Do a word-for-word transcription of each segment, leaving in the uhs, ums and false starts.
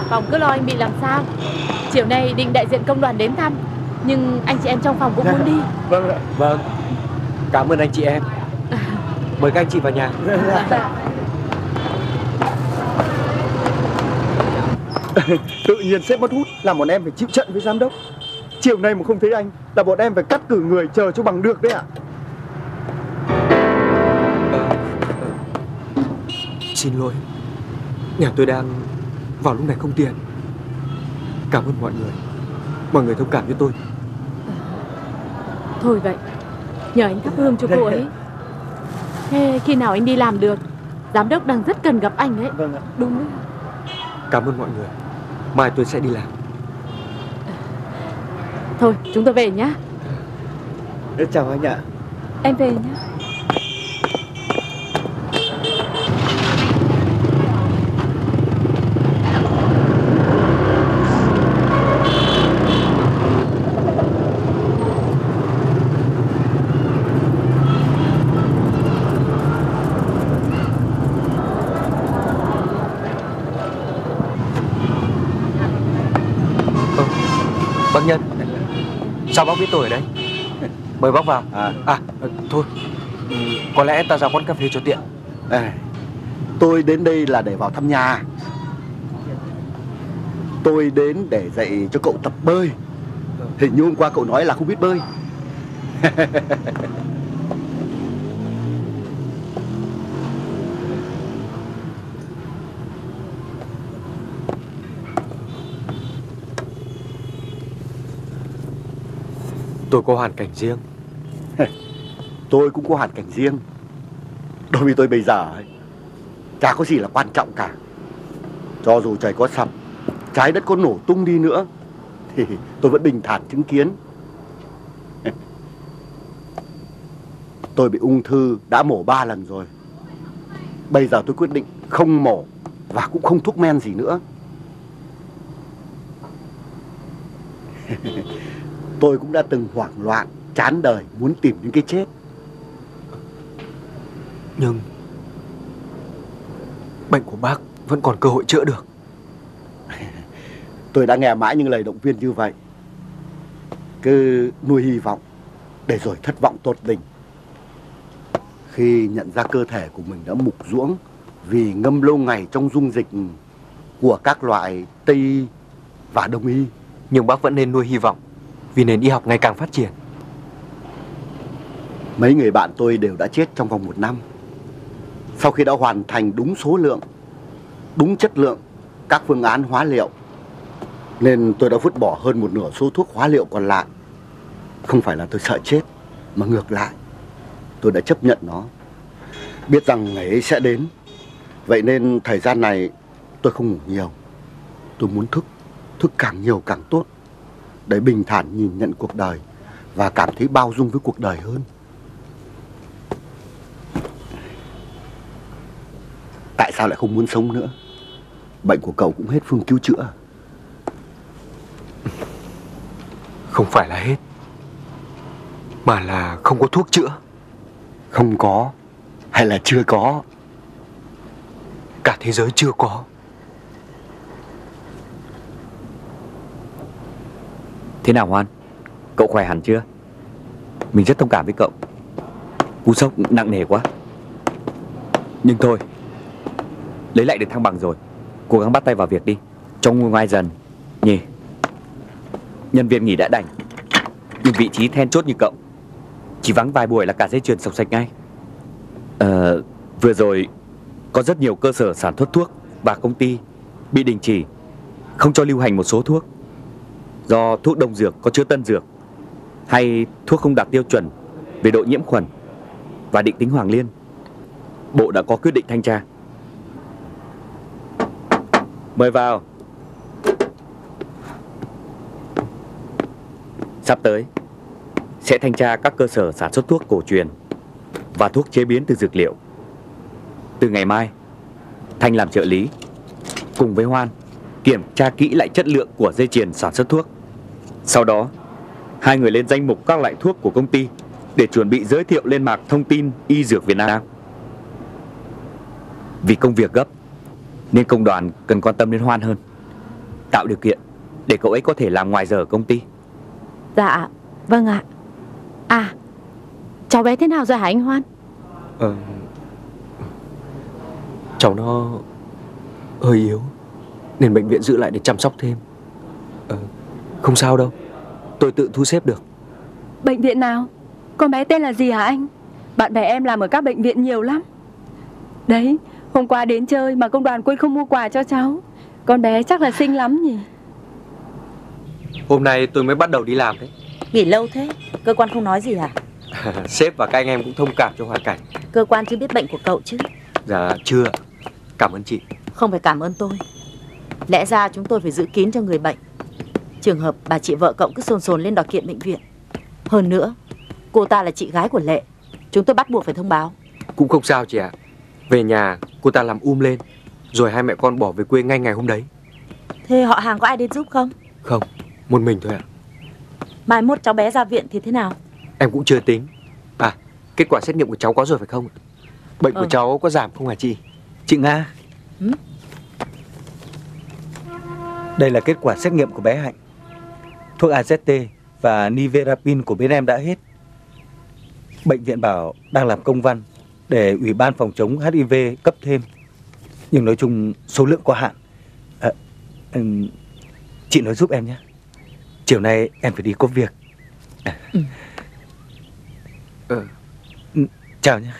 phòng cứ lo anh bị làm sao. Chiều nay định đại diện công đoàn đến thăm, nhưng anh chị em trong phòng cũng muốn đi. Vâng ạ. Vâng, cảm ơn anh chị em. Mời các anh chị vào nhà. Dạ. Tự nhiên sếp mất hút làm bọn em phải chịu trận với giám đốc. Chiều nay mà không thấy anh là bọn em phải cắt cử người chờ cho bằng được đấy ạ. À, xin lỗi, nhà tôi đang vào lúc này không tiền. Cảm ơn mọi người, mọi người thông cảm cho tôi. Thôi vậy, nhờ anh thắp hương cho cô ấy. Thế khi nào anh đi làm được? Giám đốc đang rất cần gặp anh đấy. Vâng ạ. Đúng đấy. Cảm ơn mọi người, mai tôi sẽ đi làm. Thôi chúng tôi về nhá. Chào anh ạ. Em về nhá. Bác Nhân, sao bác biết tôi ở đây? Mời bác vào. À, à thôi, ừ, có lẽ ta ra quán cà phê cho tiện. à, tôi đến đây là để vào thăm nhà. Tôi đến để dạy cho cậu tập bơi. Hình như hôm qua cậu nói là không biết bơi. Tôi có hoàn cảnh riêng. Tôi cũng có hoàn cảnh riêng. Đối với tôi bây giờ ấy, chả có gì là quan trọng cả. Cho dù trời có sập, trái đất có nổ tung đi nữa, thì tôi vẫn bình thản chứng kiến. Tôi bị ung thư đã mổ ba lần rồi. Bây giờ tôi quyết định không mổ và cũng không thuốc men gì nữa. Tôi cũng đã từng hoảng loạn, chán đời, muốn tìm đến cái chết. Nhưng bệnh của bác vẫn còn cơ hội chữa được. Tôi đã nghe mãi những lời động viên như vậy. Cứ nuôi hy vọng để rồi thất vọng tột đỉnh. Khi nhận ra cơ thể của mình đã mục ruỗng vì ngâm lâu ngày trong dung dịch của các loại Tây y và Đông y. Nhưng bác vẫn nên nuôi hy vọng, vì nền y học ngày càng phát triển. Mấy người bạn tôi đều đã chết trong vòng một năm, sau khi đã hoàn thành đúng số lượng, đúng chất lượng các phương án hóa liệu. Nên tôi đã vứt bỏ hơn một nửa số thuốc hóa liệu còn lại. Không phải là tôi sợ chết, mà ngược lại, tôi đã chấp nhận nó, biết rằng ngày ấy sẽ đến. Vậy nên thời gian này tôi không ngủ nhiều. Tôi muốn thức, thức càng nhiều càng tốt, để bình thản nhìn nhận cuộc đời và cảm thấy bao dung với cuộc đời hơn. Tại sao lại không muốn sống nữa? Bệnh của cậu cũng hết phương cứu chữa. Không phải là hết, mà là không có thuốc chữa. Không có hay là chưa có? Cả thế giới chưa có. Thế nào Hoan? Cậu khỏe hẳn chưa? Mình rất thông cảm với cậu. Cú sốc nặng nề quá. Nhưng thôi, lấy lại được thăng bằng rồi, cố gắng bắt tay vào việc đi, cho nguôi ngoai dần nhỉ. Nhân viên nghỉ đã đành, nhưng vị trí then chốt như cậu chỉ vắng vài buổi là cả dây chuyền sộc sạch ngay. Ờ, vừa rồi có rất nhiều cơ sở sản xuất thuốc và công ty bị đình chỉ, không cho lưu hành một số thuốc do thuốc đông dược có chứa tân dược, hay thuốc không đạt tiêu chuẩn về độ nhiễm khuẩn và định tính Hoàng Liên. Bộ đã có quyết định thanh tra. Mời vào. Sắp tới sẽ thanh tra các cơ sở sản xuất thuốc cổ truyền và thuốc chế biến từ dược liệu. Từ ngày mai, Thanh làm trợ lý, cùng với Hoan kiểm tra kỹ lại chất lượng của dây chuyền sản xuất thuốc. Sau đó, hai người lên danh mục các loại thuốc của công ty để chuẩn bị giới thiệu lên mạc thông tin y dược Việt Nam. Vì công việc gấp nên công đoàn cần quan tâm đến Hoan hơn. tạo điều kiện để cậu ấy có thể làm ngoài giờ ở công ty. Dạ, vâng ạ. À, cháu bé thế nào rồi hả anh Hoan? Ờ, cháu nó hơi yếu nên bệnh viện giữ lại để chăm sóc thêm. Ờ, không sao đâu, tôi tự thu xếp được. Bệnh viện nào? Con bé tên là gì hả anh? Bạn bè em làm ở các bệnh viện nhiều lắm. Đấy, hôm qua đến chơi mà công đoàn quên không mua quà cho cháu. Con bé chắc là xinh lắm nhỉ? Hôm nay tôi mới bắt đầu đi làm đấy. Nghỉ lâu thế, cơ quan không nói gì hả? Sếp và các anh em cũng thông cảm cho hoàn cảnh. Cơ quan chưa biết bệnh của cậu chứ? Dạ chưa. Cảm ơn chị. Không phải cảm ơn tôi. Lẽ ra chúng tôi phải giữ kín cho người bệnh. Trường hợp bà chị vợ cậu cứ sồn sồn lên đòi kiện bệnh viện. Hơn nữa, cô ta là chị gái của Lệ. Chúng tôi bắt buộc phải thông báo. Cũng không sao chị ạ. Về nhà cô ta làm um lên, rồi hai mẹ con bỏ về quê ngay ngày hôm đấy. Thế họ hàng có ai đến giúp không? Không, một mình thôi ạ. Mai mốt cháu bé ra viện thì thế nào? Em cũng chưa tính. À, kết quả xét nghiệm của cháu có rồi phải không? Bệnh Ừ. của cháu có giảm không hả chị? Chị Nga. Ừ? Đây là kết quả xét nghiệm của bé Hạnh. Thuốc a zét tê và Niverapin của bên em đã hết. Bệnh viện bảo đang làm công văn để Ủy ban phòng chống hát i vê cấp thêm. Nhưng nói chung số lượng có hạn. À, ừm, chị nói giúp em nhé. Chiều nay em phải đi có việc. À. Ừ. Ừ. Chào nhé.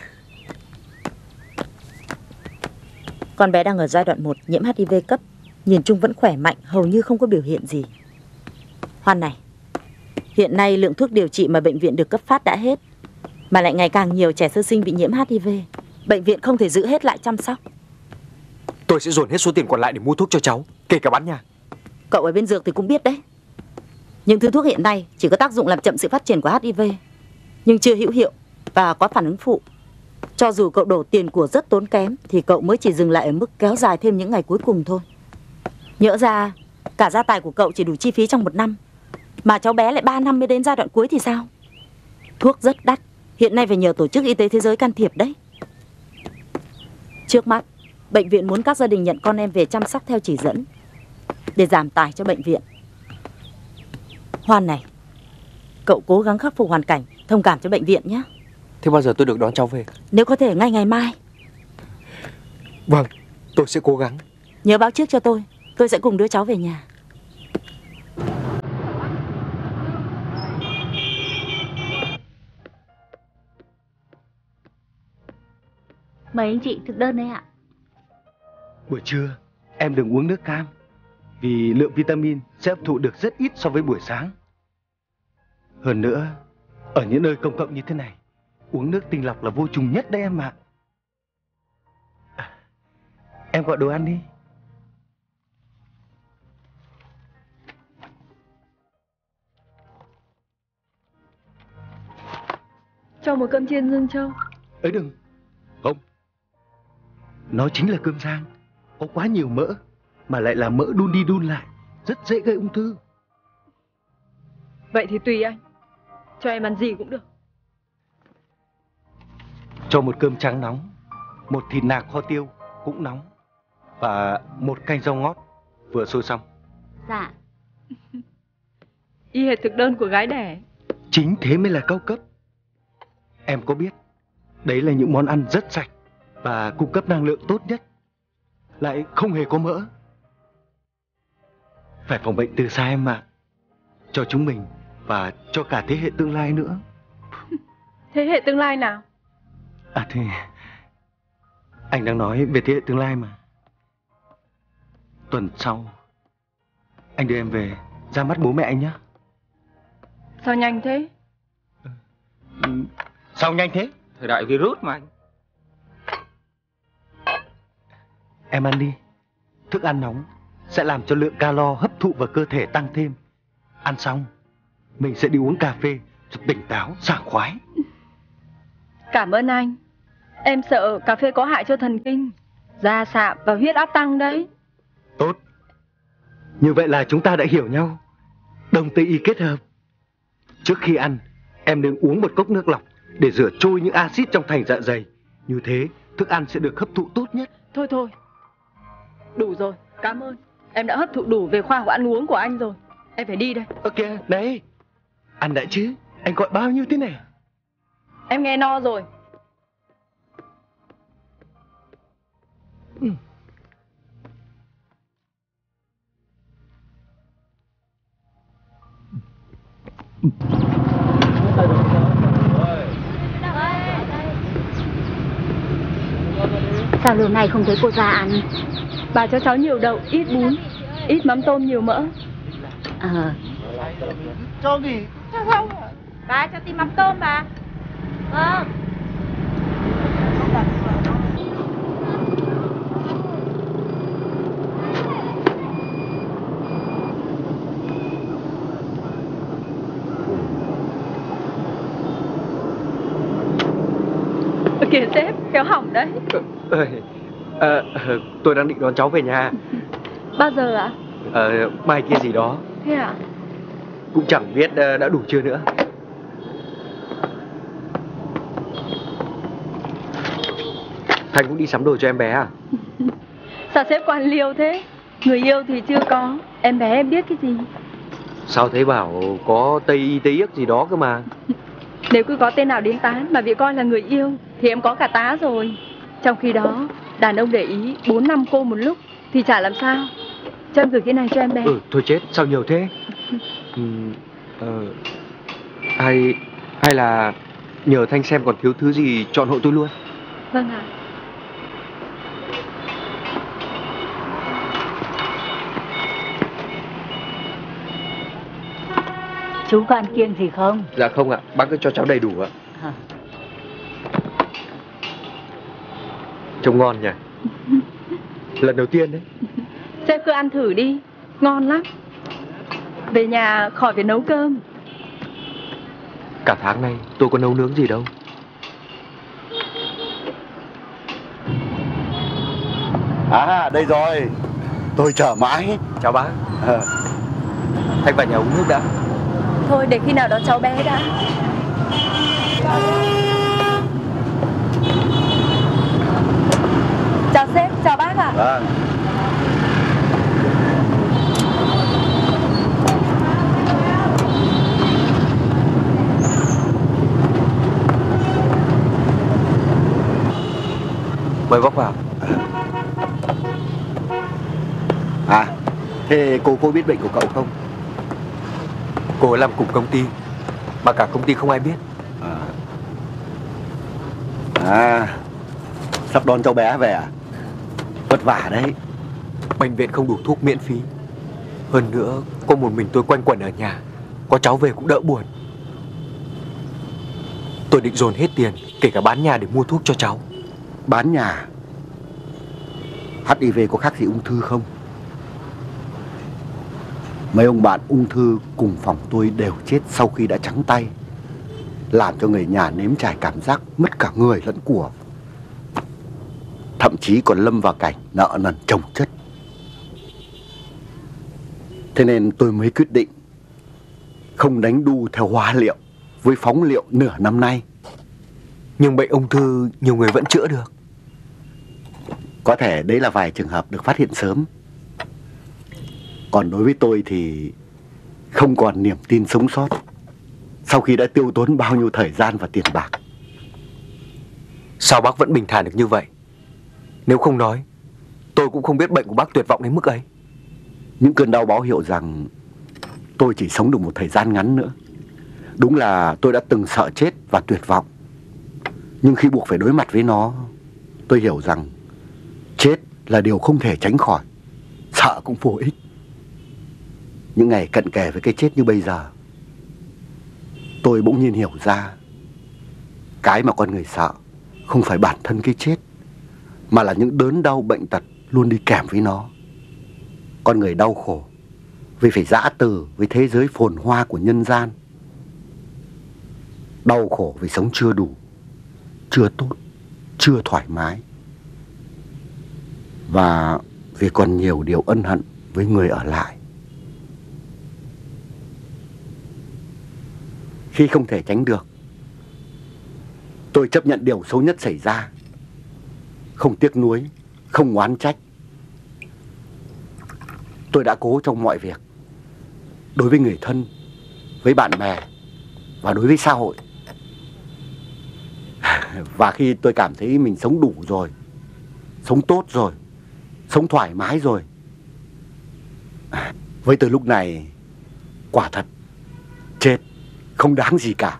Con bé đang ở giai đoạn một nhiễm hát i vê cấp. Nhìn chung vẫn khỏe mạnh, hầu như không có biểu hiện gì. Hoan này, hiện nay lượng thuốc điều trị mà bệnh viện được cấp phát đã hết, mà lại ngày càng nhiều trẻ sơ sinh bị nhiễm hát i vê. Bệnh viện không thể giữ hết lại chăm sóc. Tôi sẽ dồn hết số tiền còn lại để mua thuốc cho cháu, kể cả bán nhà. Cậu ở bên dược thì cũng biết đấy. Những thứ thuốc hiện nay chỉ có tác dụng làm chậm sự phát triển của hát i vê, nhưng chưa hữu hiệu và có phản ứng phụ. Cho dù cậu đổ tiền của rất tốn kém thì cậu mới chỉ dừng lại ở mức kéo dài thêm những ngày cuối cùng thôi. Nhỡ ra cả gia tài của cậu chỉ đủ chi phí trong một năm, mà cháu bé lại ba năm mới đến giai đoạn cuối thì sao? Thuốc rất đắt, hiện nay phải nhờ Tổ chức Y tế Thế giới can thiệp đấy. Trước mắt, bệnh viện muốn các gia đình nhận con em về chăm sóc theo chỉ dẫn để giảm tải cho bệnh viện. Hoan này, cậu cố gắng khắc phục hoàn cảnh, thông cảm cho bệnh viện nhé. Thế bao giờ tôi được đón cháu về? Nếu có thể ngay ngày mai. Vâng, tôi sẽ cố gắng. Nhớ báo trước cho tôi, tôi sẽ cùng đưa cháu về nhà. Mời anh chị thực đơn đấy ạ. Buổi trưa em đừng uống nước cam, vì lượng vitamin sẽ hấp thụ được rất ít so với buổi sáng. Hơn nữa, ở những nơi công cộng như thế này, uống nước tinh lọc là vô trùng nhất đấy em ạ. À, em gọi đồ ăn đi. Cho một cơm chiên Dương Châu. Ấy đừng. Không. Nó chính là cơm rang. Có quá nhiều mỡ, mà lại là mỡ đun đi đun lại, rất dễ gây ung thư. Vậy thì tùy anh. Cho em ăn gì cũng được. Cho một cơm trắng nóng, một thịt nạc kho tiêu cũng nóng, và một canh rau ngót vừa sôi xong. Dạ. Y hệt thực đơn của gái đẻ. Chính thế mới là cao cấp. Em có biết, đấy là những món ăn rất sạch và cung cấp năng lượng tốt nhất, lại không hề có mỡ. Phải phòng bệnh từ xa em mà. Cho chúng mình và cho cả thế hệ tương lai nữa. Thế hệ tương lai nào? À thế, anh đang nói về thế hệ tương lai mà. Tuần sau anh đưa em về ra mắt bố mẹ anh nhé. Sao nhanh thế? Ừ, sao nhanh thế? Thời đại virus mà anh. Em ăn đi. Thức ăn nóng sẽ làm cho lượng calo hấp thụ vào cơ thể tăng thêm. Ăn xong mình sẽ đi uống cà phê cho tỉnh táo, sảng khoái. Cảm ơn anh. Em sợ cà phê có hại cho thần kinh, da sạm và huyết áp tăng đấy. Tốt. Như vậy là chúng ta đã hiểu nhau. Đồng Tây y kết hợp. Trước khi ăn, em nên uống một cốc nước lọc để rửa trôi những axit trong thành dạ dày. Như thế, thức ăn sẽ được hấp thụ tốt nhất. Thôi thôi, đủ rồi, cảm ơn. Em đã hấp thụ đủ về khoa học ăn uống của anh rồi. Em phải đi đây. Ok, này. Ăn đã chứ? Anh gọi bao nhiêu thế này? Em nghe no rồi. Ừ. Sao lâu nay không thấy cô ra ăn? Bà cho cháu nhiều đậu, ít bún, ít mắm tôm nhiều mỡ. Ờ. Cho nghỉ. Không, bà cho tí mắm tôm bà. Vâng. Kìa sếp, kéo hỏng đấy. Ờ, ờ, ờ, tôi đang định đón cháu về nhà. Bao giờ ạ? Ờ, mai kia gì đó. Thế ạ? Cũng chẳng biết ờ, đã đủ chưa nữa. Thành cũng đi sắm đồ cho em bé à? Sao sếp quan liêu thế? Người yêu thì chưa có. Em bé em biết cái gì? Sao thấy bảo có Tây Y Tây Yếc gì đó cơ mà. Nếu cứ có tên nào đến tán mà bị coi là người yêu thì em có cả tá rồi. Trong khi đó, đàn ông để ý bốn năm cô một lúc thì chả làm sao. Cho em gửi cái này cho em bé. Ừ, thôi chết, sao nhiều thế? Ừ, ờ, hay, hay là nhờ Thanh xem còn thiếu thứ gì chọn hộ tôi luôn. Vâng ạ. Chú có ăn kiêng gì không? Dạ không ạ, bác cứ cho cháu đầy đủ ạ. Hả? Trông ngon nhỉ? Lần đầu tiên đấy. Sếp cứ ăn thử đi, ngon lắm. Về nhà khỏi phải nấu cơm. Cả tháng nay tôi có nấu nướng gì đâu. À, đây rồi. Tôi chờ mãi. Chào bác. À. Thanh vào nhà uống nước đã. Thôi để khi nào đó cháu bé đã. Chào sếp, chào bác ạ. Vâng. Mời bác vào. À, thế cô có biết bệnh của cậu không? Cô ấy làm cùng công ty mà cả công ty không ai biết. À, à sắp đón cháu bé về à? Vất vả đấy. Bệnh viện không đủ thuốc miễn phí. Hơn nữa có một mình tôi quanh quẩn ở nhà, có cháu về cũng đỡ buồn. Tôi định dồn hết tiền, kể cả bán nhà để mua thuốc cho cháu. Bán nhà? hát i vê có khác gì ung thư không? Mấy ông bạn ung thư cùng phòng tôi đều chết sau khi đã trắng tay, làm cho người nhà nếm trải cảm giác mất cả người lẫn của, thậm chí còn lâm vào cảnh nợ nần chồng chất. Thế nên tôi mới quyết định không đánh đu theo hóa liệu với phóng liệu nửa năm nay. Nhưng bệnh ung thư nhiều người vẫn chữa được. Có thể đấy là vài trường hợp được phát hiện sớm. Còn đối với tôi thì không còn niềm tin sống sót sau khi đã tiêu tốn bao nhiêu thời gian và tiền bạc. Sao bác vẫn bình thản được như vậy? Nếu không nói, tôi cũng không biết bệnh của bác tuyệt vọng đến mức ấy. Những cơn đau báo hiệu rằng tôi chỉ sống được một thời gian ngắn nữa. Đúng là tôi đã từng sợ chết và tuyệt vọng. Nhưng khi buộc phải đối mặt với nó, tôi hiểu rằng chết là điều không thể tránh khỏi. Sợ cũng vô ích. Những ngày cận kề với cái chết như bây giờ, tôi bỗng nhiên hiểu ra cái mà con người sợ không phải bản thân cái chết, mà là những đớn đau bệnh tật luôn đi kèm với nó. Con người đau khổ vì phải giã từ với thế giới phồn hoa của nhân gian. Đau khổ vì sống chưa đủ, chưa tốt, chưa thoải mái. Và vì còn nhiều điều ân hận với người ở lại. Khi không thể tránh được, tôi chấp nhận điều xấu nhất xảy ra, không tiếc nuối, không oán trách. tôi đã cố trong mọi việc, đối với người thân, với bạn bè và đối với xã hội. Và khi tôi cảm thấy mình sống đủ rồi, sống tốt rồi, sống thoải mái rồi, với tôi lúc này quả thật chết không đáng gì cả.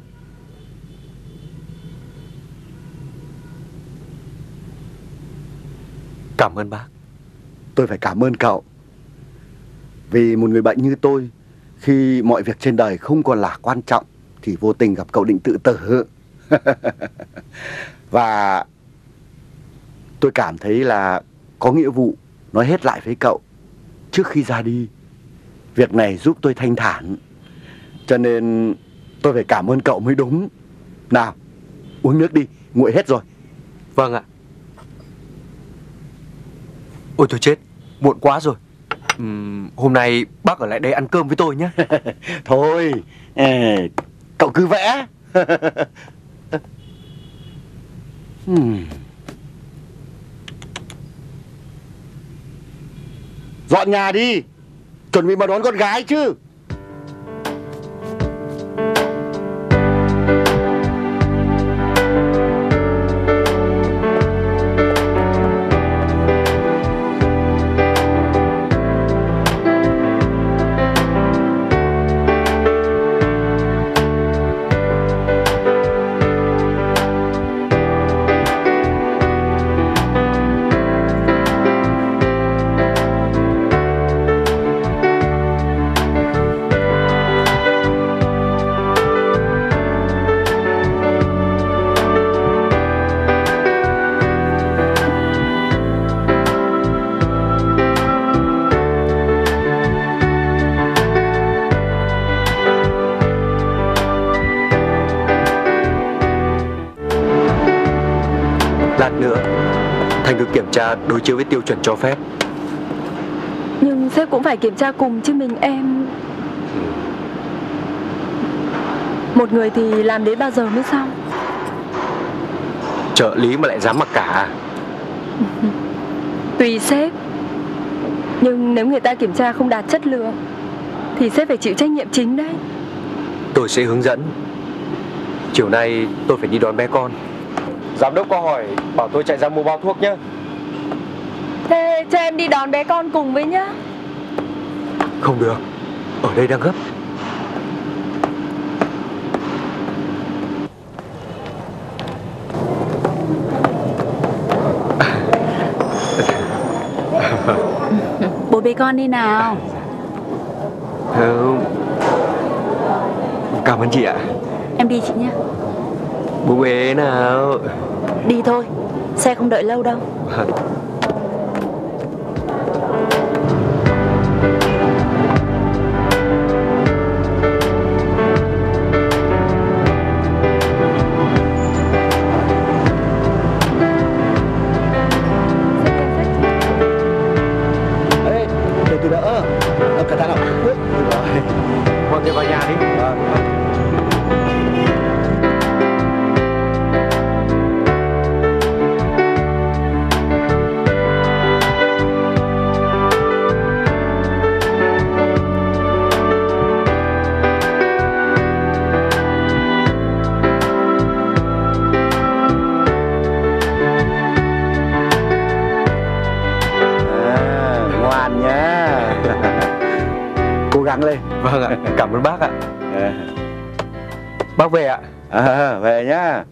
Cảm ơn bác. Tôi phải cảm ơn cậu. Vì một người bệnh như tôi, khi mọi việc trên đời không còn là quan trọng thì vô tình gặp cậu định tự tử. Và tôi cảm thấy là có nghĩa vụ nói hết lại với cậu trước khi ra đi. Việc này giúp tôi thanh thản, cho nên tôi phải cảm ơn cậu mới đúng. Nào, uống nước đi, nguội hết rồi. Vâng ạ. Ôi tôi chết, muộn quá rồi. Uhm, hôm nay bác ở lại đây ăn cơm với tôi nhé. Thôi, cậu cứ vẽ. hmm. Dọn nhà đi, chuẩn bị mà đón con gái chứ. Lát nữa Thành được kiểm tra đối chiếu với tiêu chuẩn cho phép. Nhưng sếp cũng phải kiểm tra cùng chứ mình em. Một người thì làm đến bao giờ mới xong? Trợ lý mà lại dám mặc cả. Tùy sếp. Nhưng nếu người ta kiểm tra không đạt chất lượng thì sếp phải chịu trách nhiệm chính đấy. Tôi sẽ hướng dẫn. Chiều nay tôi phải đi đón bé con. Giám đốc có hỏi bảo tôi chạy ra mua bao thuốc nhé. Thế cho em đi đón bé con cùng với nhá. Không được, ở đây đang gấp. Bố bế con đi nào. Ừ. Cảm ơn chị ạ. Em đi chị nhé. Bố bế nào. Đi thôi, xe không đợi lâu đâu. Ê, để tôi đỡ. Ờ, cẩn thận nào. Rồi. Bọn tôi vào nhà đi. Ngoan nhá. Cố gắng lên. Vâng ạ, cảm ơn bác ạ. Bác về ạ. À, về nhá.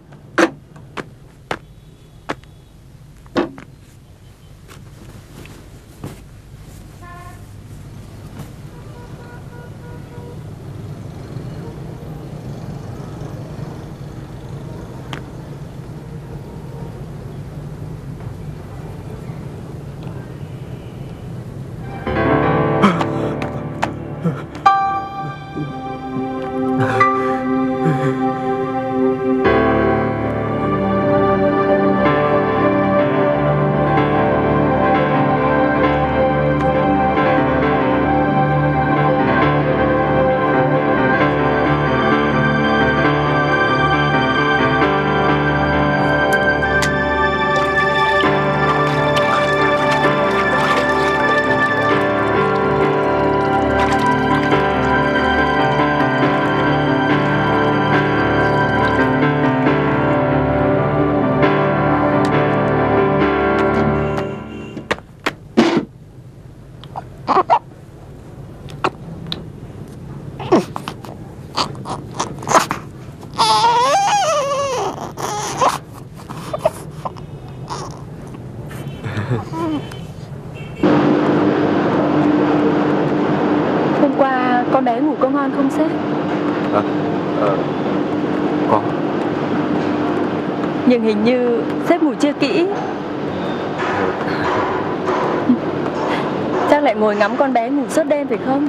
bé ngủ có ngon không sếp? À, à, có. Nhưng hình như sếp ngủ chưa kỹ. Chắc lại ngồi ngắm con bé ngủ suốt đêm phải không?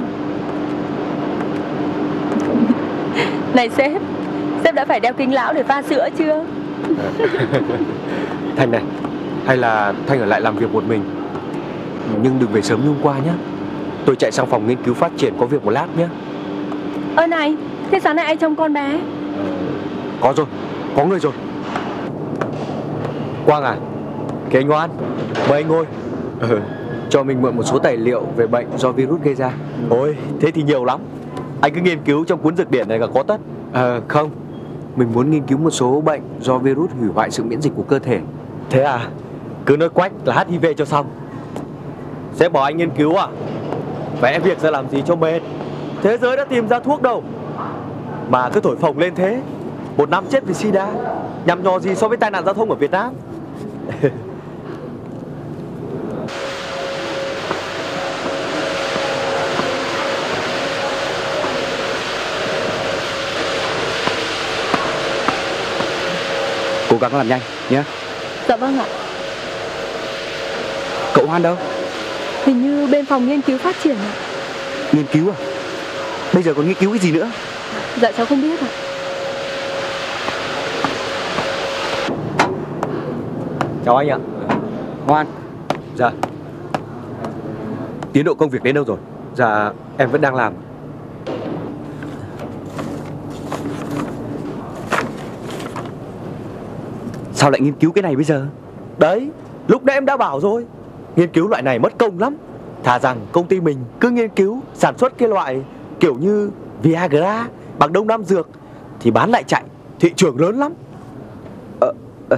Này sếp, sếp đã phải đeo kính lão để pha sữa chưa? Thanh này, hay là Thanh ở lại làm việc một mình, nhưng đừng về sớm như hôm qua nhé. Tôi chạy sang phòng nghiên cứu phát triển có việc một lát nhé. Ơ này, thế sáng nay ai trông con bé? Có rồi, có người rồi. Quang à, kìa anh Ngoan, mời anh ngồi. Ừ, cho mình mượn một số tài liệu về bệnh do virus gây ra. Ôi, thế thì nhiều lắm. Anh cứ nghiên cứu trong cuốn dược điển này là có tất. Ờ, không, mình muốn nghiên cứu một số bệnh do virus hủy hoại sự miễn dịch của cơ thể. Thế à, cứ nói quách là hát i vê cho xong. Sếp bảo anh nghiên cứu à? Vẽ việc ra làm gì cho mệt. Thế giới đã tìm ra thuốc đâu mà cứ thổi phồng lên thế. Một năm chết vì sida, nhằm nhò gì so với tai nạn giao thông ở Việt Nam. Cố gắng làm nhanh nhé. Dạ vâng ạ. Cậu Hoan đâu? Hình như bên phòng nghiên cứu phát triển ạ. Nghiên cứu à? Bây giờ còn nghiên cứu cái gì nữa? Dạ cháu không biết ạ. Chào anh ạ. Hoan. Dạ. Tiến độ công việc đến đâu rồi? Dạ, em vẫn đang làm. Sao lại nghiên cứu cái này bây giờ? Đấy, lúc nãy em đã bảo rồi. Nghiên cứu loại này mất công lắm. Thà rằng công ty mình cứ nghiên cứu sản xuất cái loại kiểu như Viagra bằng Đông Nam Dược thì bán lại chạy, thị trường lớn lắm. Ờ, ờ,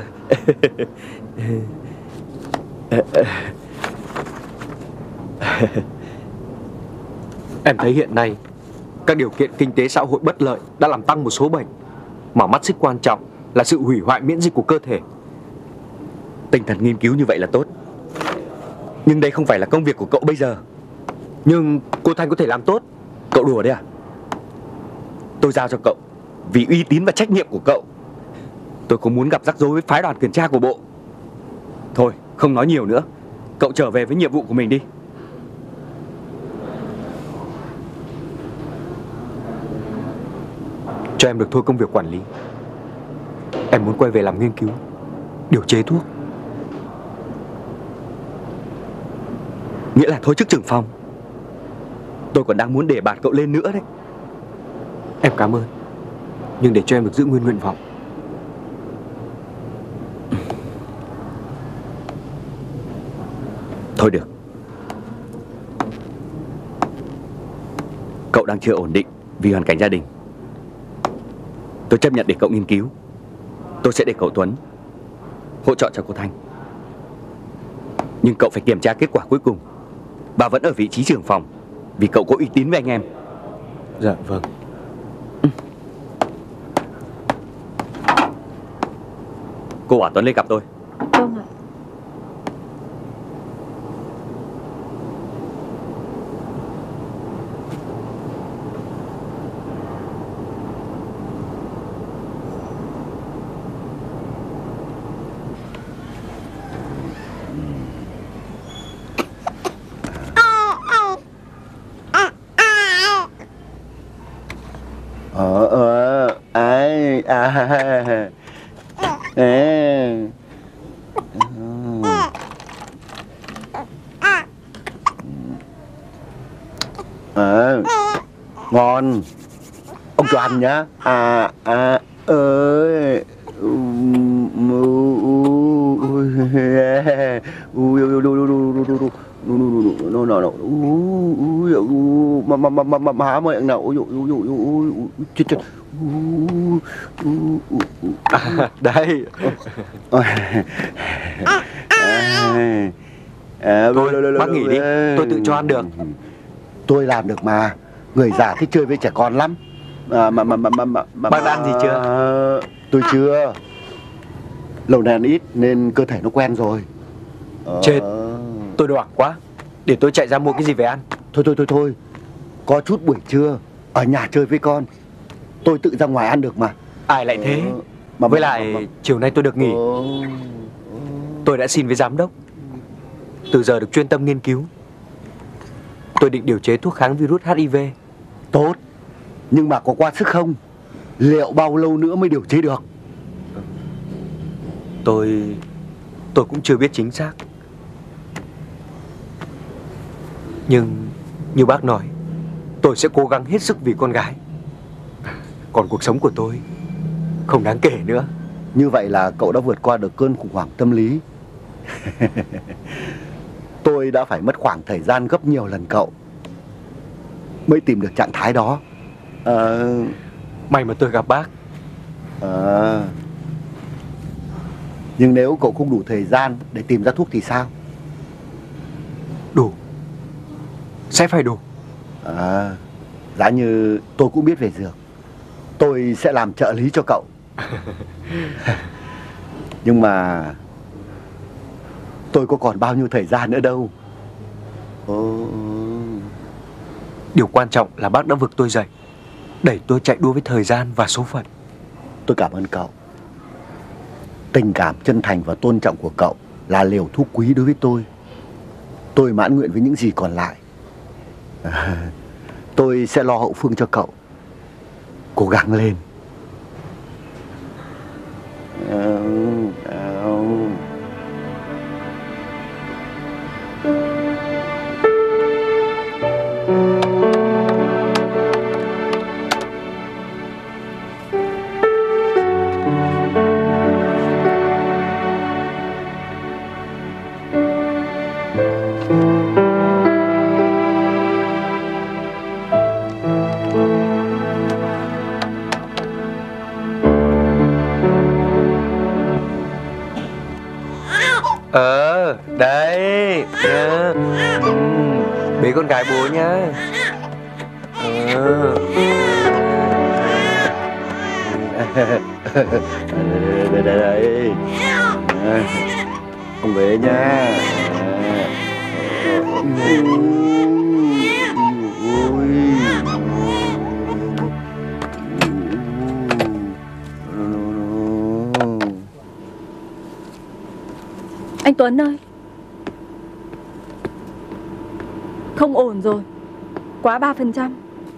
Em thấy hiện nay các điều kiện kinh tế xã hội bất lợi đã làm tăng một số bệnh, mà mắt xích quan trọng là sự hủy hoại miễn dịch của cơ thể. Tinh thần nghiên cứu như vậy là tốt, nhưng đây không phải là công việc của cậu bây giờ. Nhưng cô Thanh có thể làm tốt. Cậu đùa đấy à? Tôi giao cho cậu vì uy tín và trách nhiệm của cậu. Tôi không muốn gặp rắc rối với phái đoàn kiểm tra của bộ. Thôi, không nói nhiều nữa. Cậu trở về với nhiệm vụ của mình đi. Cho em được thôi công việc quản lý. Em muốn quay về làm nghiên cứu, điều chế thuốc. Nghĩa là thôi chức trưởng phòng. Tôi còn đang muốn đề bạt cậu lên nữa đấy. Em cảm ơn, nhưng để cho em được giữ nguyên nguyện vọng. Thôi được. Cậu đang chưa ổn định vì hoàn cảnh gia đình. Tôi chấp nhận để cậu nghiên cứu. Tôi sẽ để cậu Tuấn hỗ trợ cho cô Thanh. Nhưng cậu phải kiểm tra kết quả cuối cùng và vẫn ở vị trí trưởng phòng, vì cậu có uy tín với anh em. Dạ vâng. Cô bảo Tuấn lên gặp tôi. Vâng ạ. Ờ ờ ai à à à ngon, ông cho ăn nhá. À à ơi nó nó nó mà mà mà mà mà há miệng nào ui ui ui ui chết chết Đây. Thôi, bác nghỉ đi, tôi tự cho ăn được. Tôi làm được mà. Người già thích chơi với trẻ con lắm. À, mà mà mà mà mà bác đã ăn gì chưa? Tôi chưa. Lâu nay ăn ít nên cơ thể nó quen rồi. Chết, tôi đoảng quá. Để tôi chạy ra mua cái gì về ăn. Thôi thôi thôi thôi, có chút buổi trưa Ở nhà chơi với con. Tôi tự ra ngoài ăn được mà. Ai lại thế? Ờ, mà Với mà- lại mà- mà- chiều nay tôi được nghỉ. Ờ, Tôi đã xin với giám đốc, từ giờ được chuyên tâm nghiên cứu. Tôi định điều chế thuốc kháng virus hát i vê. Tốt. Nhưng mà có quá sức không? Liệu bao lâu nữa mới điều chế được? Tôi... tôi cũng chưa biết chính xác. Nhưng như bác nói, tôi sẽ cố gắng hết sức vì con gái. Còn cuộc sống của tôi không đáng kể nữa. Như vậy là cậu đã vượt qua được cơn khủng hoảng tâm lý. Tôi đã phải mất khoảng thời gian gấp nhiều lần cậu mới tìm được trạng thái đó. Ờ... May mà tôi gặp bác. Ờ... Nhưng nếu cậu không đủ thời gian để tìm ra thuốc thì sao? Đủ. Sẽ phải đủ. À, giá như tôi cũng biết về dược, tôi sẽ làm trợ lý cho cậu. Nhưng mà tôi có còn bao nhiêu thời gian nữa đâu. Ồ... Điều quan trọng là bác đã vực tôi dậy, đẩy tôi chạy đua với thời gian và số phận. Tôi cảm ơn cậu. Tình cảm chân thành và tôn trọng của cậu là liều thuốc quý đối với tôi. Tôi mãn nguyện với những gì còn lại. À, tôi sẽ lo hậu phương cho cậu. Cố gắng lên. À, à. Ờ, đây nhá. Ừ, bế con gái bố nhá. Ờ. Đây, đây, đây. À, ông bế nha. Anh Tuấn ơi, không ổn rồi. Quá ba phần trăm.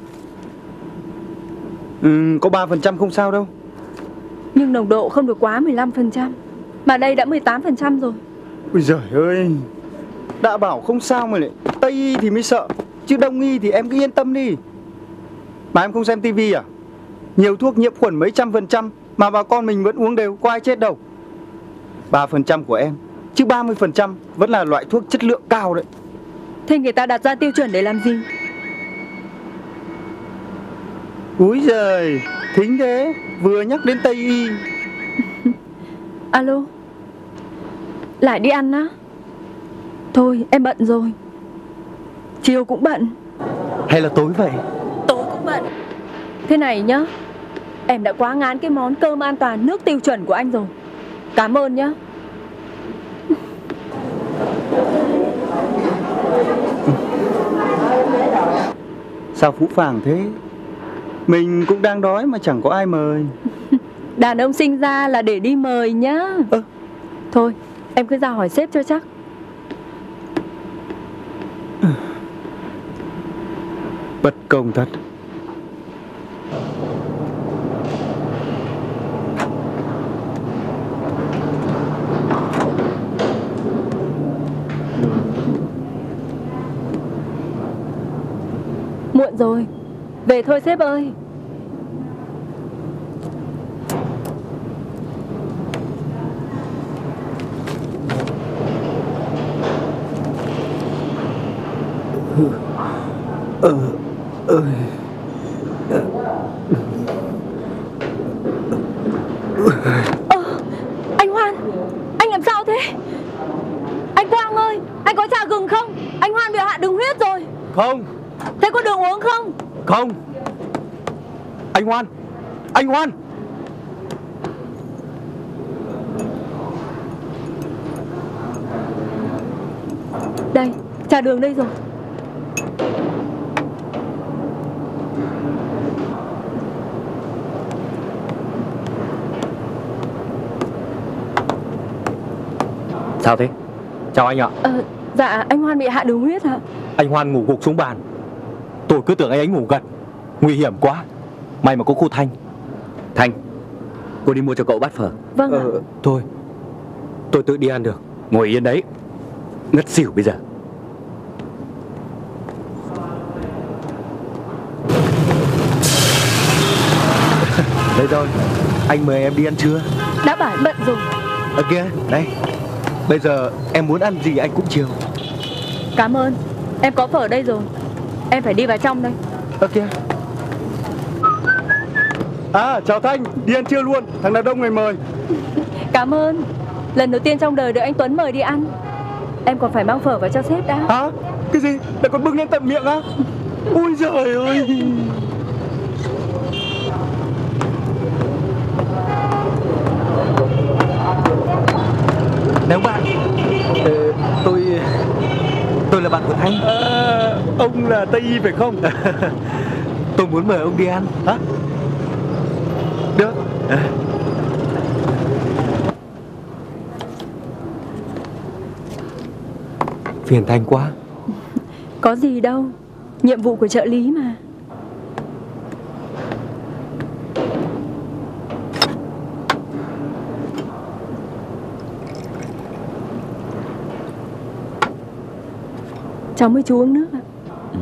Ừ, có ba phần trăm không sao đâu. Nhưng nồng độ không được quá mười lăm phần trăm. Mà đây đã mười tám phần trăm rồi. Ôi giời ơi, đã bảo không sao mà lại Tây y thì mới sợ, chứ Đông y thì em cứ yên tâm đi. Mà em không xem tivi à? Nhiều thuốc nhiễm khuẩn mấy trăm phần trăm mà bà con mình vẫn uống đều, có ai chết đâu. Ba phần trăm của em, chứ ba mươi phần trăm vẫn là loại thuốc chất lượng cao đấy. Thế người ta đặt ra tiêu chuẩn để làm gì? Úi giời, thính thế, vừa nhắc đến Tây y. Alo, lại đi ăn á? Thôi em bận rồi. Chiều cũng bận. Hay là tối vậy? Tối cũng bận. Thế này nhá, em đã quá ngán cái món cơm an toàn nước tiêu chuẩn của anh rồi. Cảm ơn nhá. Sao phũ phàng thế? Mình cũng đang đói mà chẳng có ai mời. Đàn ông sinh ra là để đi mời nhá. Ơ. Thôi em cứ ra hỏi sếp cho chắc. Bất công thật. Muộn rồi, về thôi sếp ơi. Ờ, ơi. Ờ, anh Hoan, anh làm sao thế? Anh Quang ơi, anh có trà gừng không? Anh Hoan bị hạ đường huyết rồi. Không. Thế có đường uống không? Không. Anh Hoan, anh Hoan. Đây, trà đường đây rồi. Sao thế? Chào anh ạ. Ờ, dạ anh Hoan bị hạ đường huyết ạ. Anh Hoan ngủ gục xuống bàn. Tôi cứ tưởng anh ấy ngủ gật. Nguy hiểm quá. May mà có cô Thanh. Thanh, cô đi mua cho cậu bát phở. Vâng ạ. Ờ, thôi tôi tự đi ăn được. Ngồi yên đấy, ngất xỉu bây giờ. Đây rồi, anh mời em đi ăn trưa. Đã bảo bận rồi. Ở kia, đây. Bây giờ em muốn ăn gì anh cũng chiều. Cảm ơn. Em có phở đây rồi. Em phải đi vào trong đây. Ở kia. À, chào Thanh, đi ăn trưa luôn. Thằng đàn ông này mời. Cảm ơn. Lần đầu tiên trong đời được anh Tuấn mời đi ăn. Em còn phải mang phở vào cho sếp đã. Hả? Cái gì? Lại còn bưng lên tận miệng á? Ui giời ơi. Nếu bạn ờ, tôi tôi là bạn của Thanh. À, ông là Tây Y phải không? Tôi muốn mời ông đi ăn. Hả? Được. À. Phiền Thanh quá. Có gì đâu. Nhiệm vụ của trợ lý mà. Cháu mới chú uống nước ạ. Ừ.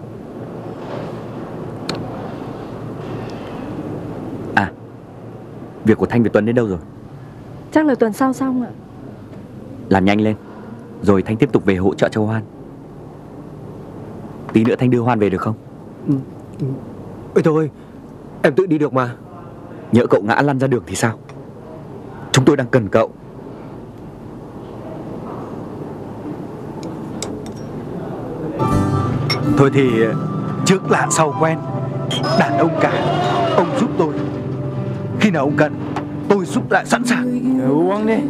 À, việc của Thanh với Tuấn đến đâu rồi? Chắc là tuần sau xong ạ. Làm nhanh lên, rồi Thanh tiếp tục về hỗ trợ cho Hoan. Tí nữa Thanh đưa Hoan về được không? Ừ. Ừ. Ôi thôi, em tự đi được mà. Nhỡ cậu ngã lăn ra đường thì sao? Chúng tôi đang cần cậu. Thôi thì trước lạ sau quen. Đàn ông cả, ông giúp tôi. Khi nào ông cần, tôi giúp lại sẵn sàng. Uống đi.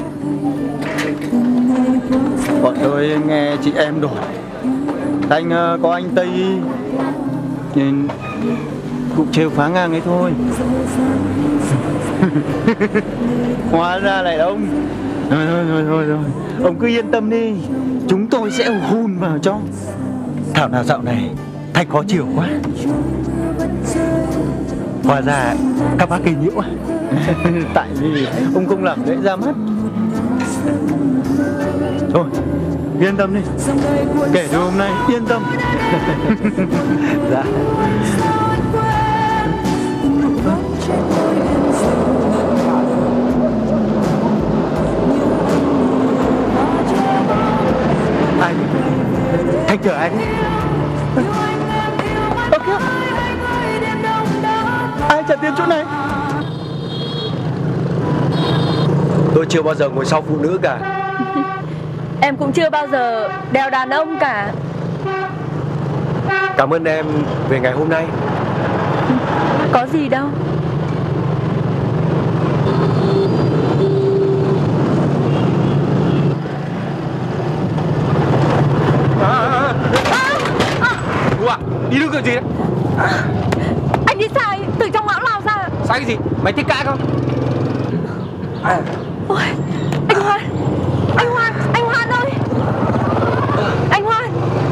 Bọn tôi nghe chị em đồn Thanh có anh Tây Y nên cũng trêu phá ngang ấy thôi. Hóa ra lại là ông. Thôi thôi thôi thôi thôi, ông cứ yên tâm đi, chúng tôi sẽ hun vào cho. Thảo nào dạo này Thanh khó chịu quá. Hóa ra các bác cây nhiễu à? Tại vì ông không làm lễ ra mắt. Thôi yên tâm đi, kể từ hôm nay yên tâm. Dạ. Anh Thanh chờ anh. Ok. Ai trả tiền chỗ này? Tôi chưa bao giờ ngồi sau phụ nữ cả. Em cũng chưa bao giờ đèo đàn ông cả. Cảm ơn em về ngày hôm nay. Có gì đâu. Cô à, đi đứng kiểu gì đấy? Anh đi sai, từ trong ngõ lao ra. Sai cái gì? Mày thích cãi không? Ôi, anh Hoan, anh Hoan, anh Hoan ơi. Anh Hoan.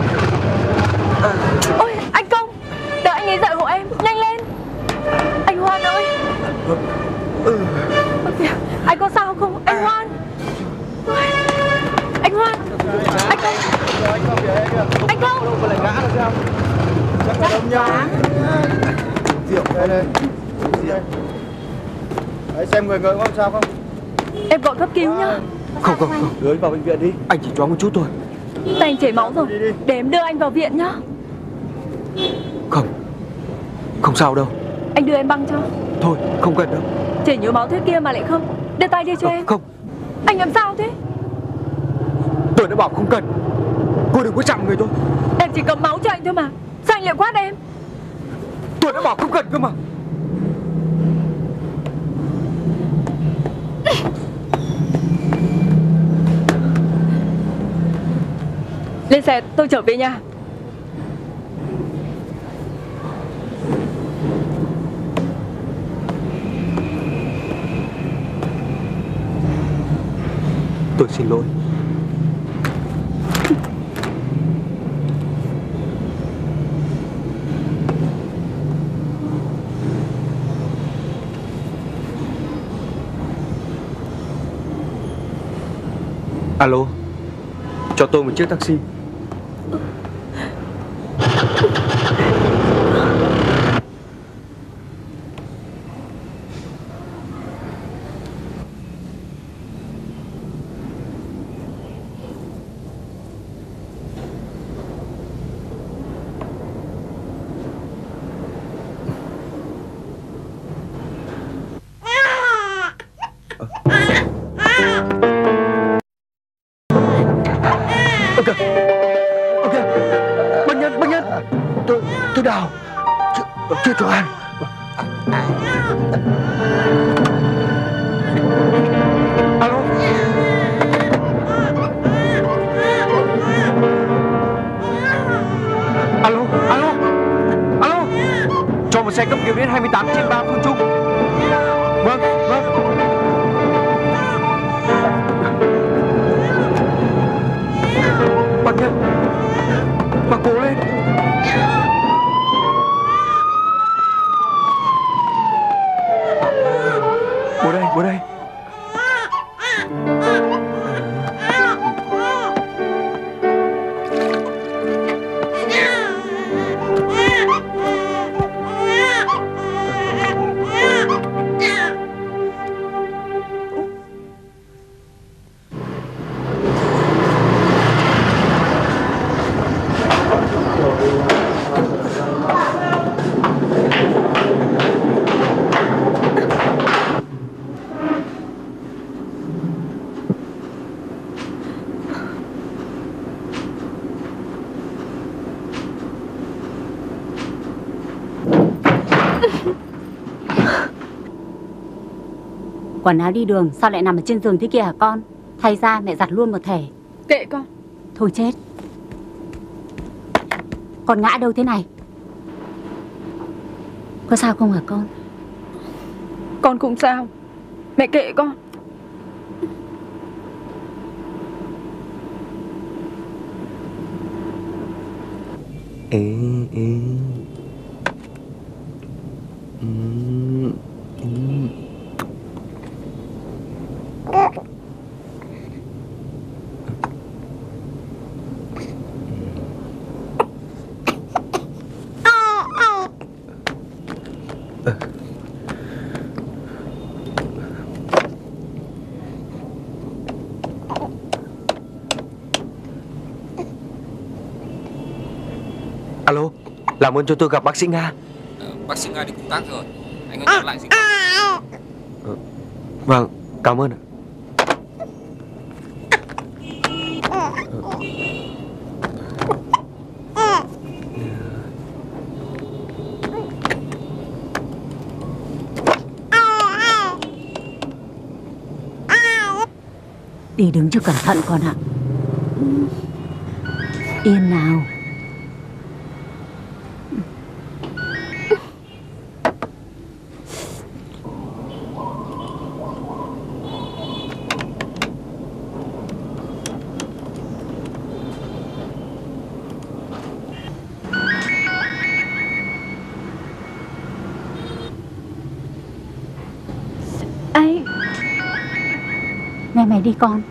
Ôi, anh Công, đợi anh ấy dậy hộ em, nhanh lên. Anh Hoan ơi. Ôi, anh có sao không? Anh Hoan. Ôi, anh Hoan. Anh Công. Anh Công. Chắc là đông nhau. Rượu đây đây. Đấy, xem người người có sao không? Em gọi cấp cứu nhá. Không không không, Đưa anh vào bệnh viện đi. anh chỉ choáng một chút thôi. Tay anh chảy máu rồi. Để em đưa anh vào viện nhá. Không, không sao đâu. Anh đưa em băng cho. Thôi, không cần đâu. Chảy nhiều máu thế kia mà lại không. Đưa tay đi cho em. Không, Anh làm sao thế? tôi đã bảo không cần. Cô đừng có chạm người tôi. Em chỉ cầm máu cho anh thôi mà. Sao anh lại quát em? Tôi đã bảo không cần cơ mà. Lên xe, tôi trở về nhà. Tôi xin lỗi. Alo, cho tôi một chiếc taxi. Tôi Đào, chưa, chưa cho ăn. Alo. Alo, alo, alo. Cho một xe cấp cứu đến hai mươi tám trên ba Phương Trung. Vâng, vâng. Bác Nhân, bác cố lên. Bố đây, bố đây. Quần áo đi đường sao lại nằm ở trên giường thế kia hả con? Thay ra mẹ giặt luôn một thể. Kệ con. Thôi chết. Con ngã đâu thế này? Có sao không hả con? Con cũng sao. Mẹ kệ con. Ê, ê. Ừ, ừ. Alo, làm ơn cho tôi gặp bác sĩ Nga. Ờ, bác sĩ Nga đi công tác rồi. Anh có nhắn lại gì không? Ờ, vâng, cảm ơn ạ. Đi đứng cho cẩn thận con ạ. Yên nào. Anh. Nghe mày đi con.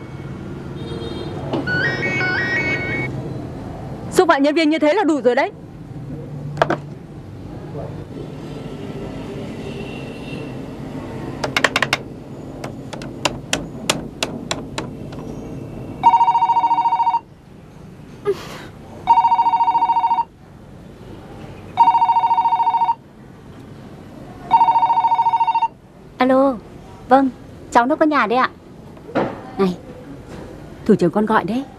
Xúc phạm nhân viên như thế là đủ rồi đấy. Alo. Vâng, cháu nó có nhà đấy ạ. Này, thủ trưởng con gọi đấy.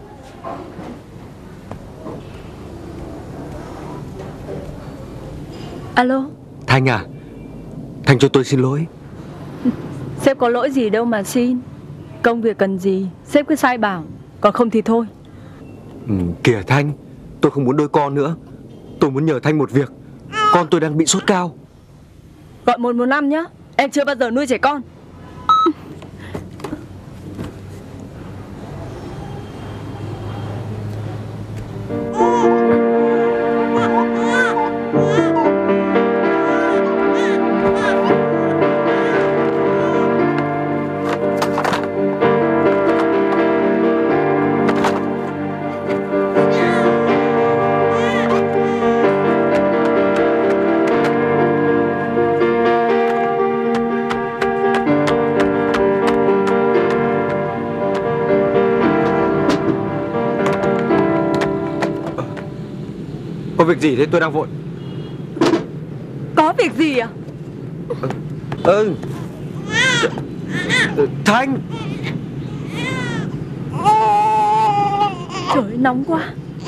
Alo. Thanh à, Thanh cho tôi xin lỗi. Sếp có lỗi gì đâu mà xin. Công việc cần gì sếp cứ sai bảo. Còn không thì thôi. Ừ, kìa Thanh, tôi không muốn đôi con nữa. Tôi muốn nhờ Thanh một việc. Con tôi đang bị sốt cao. Gọi một một năm nhá. Em chưa bao giờ nuôi trẻ con. Có việc gì thế, tôi đang vội. Có việc gì à? Ừ. Thanh. Trời ơi, nóng quá.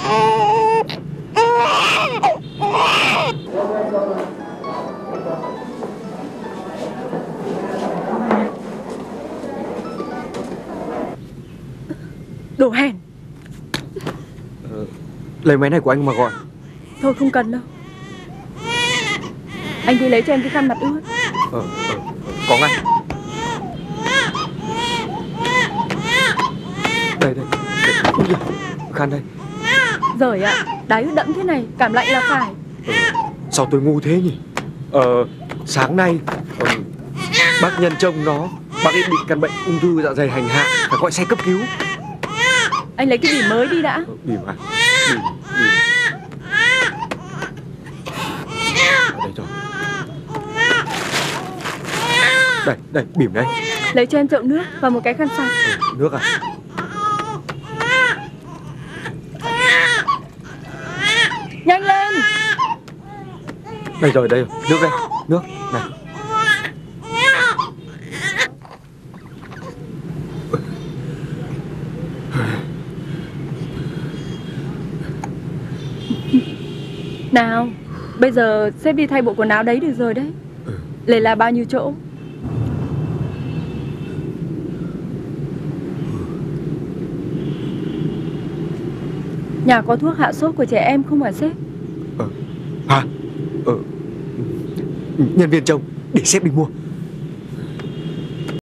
Đồ hèn. Lấy máy này của anh mà gọi. Thôi không cần đâu. Anh đi lấy cho em cái khăn mặt ướt. Ờ, ờ, có ngay. Đây, đây. Ui giời, khăn đây. Giời ạ, đáy ướt đẫm thế này, cảm lạnh là phải. Ờ, sao tôi ngu thế nhỉ? Ờ, sáng nay ờ, bác nhân trông nó, bác ấy bị căn bệnh ung thư dạ dày hành hạ, phải gọi xe cấp cứu. Anh lấy cái bỉm mới đi đã. Ờ, bỉm à? Bỉm, bỉm. Ở đây rồi. Đây, đây, bỉm đây. Lấy cho em chậu nước và một cái khăn sạch. Ừ, nước à? Nhanh lên. Đây rồi, đây rồi, nước đây, nước, này. Nào, bây giờ xếp đi thay bộ quần áo đấy được rồi đấy. Ừ. Lề là bao nhiêu chỗ? Nhà có thuốc hạ sốt của trẻ em không hả sếp? Ờ, hả? Ờ, nhân viên trông, để sếp đi mua.